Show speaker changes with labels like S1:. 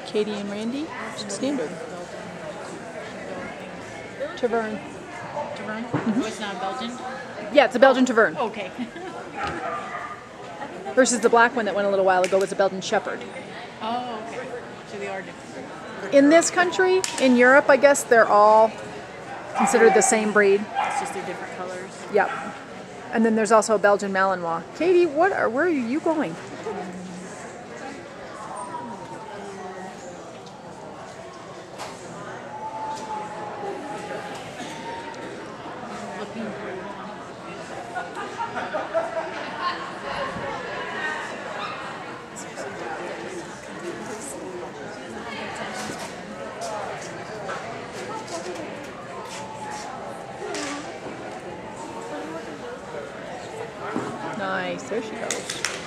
S1: Katie and Randy, standard. Tavern.
S2: Tavern? Oh, it's not Belgian?
S1: Yeah, it's a Belgian Tavern.
S2: Okay.
S1: Versus the black one that went a little while ago was a Belgian Shepherd.
S2: Oh, okay. So they are different.
S1: In this country, in Europe, I guess they're all considered the same breed.
S2: It's just they're different colors.
S1: Yep. And then there's also a Belgian Malinois. Katie, where are you going? Nice, there she goes.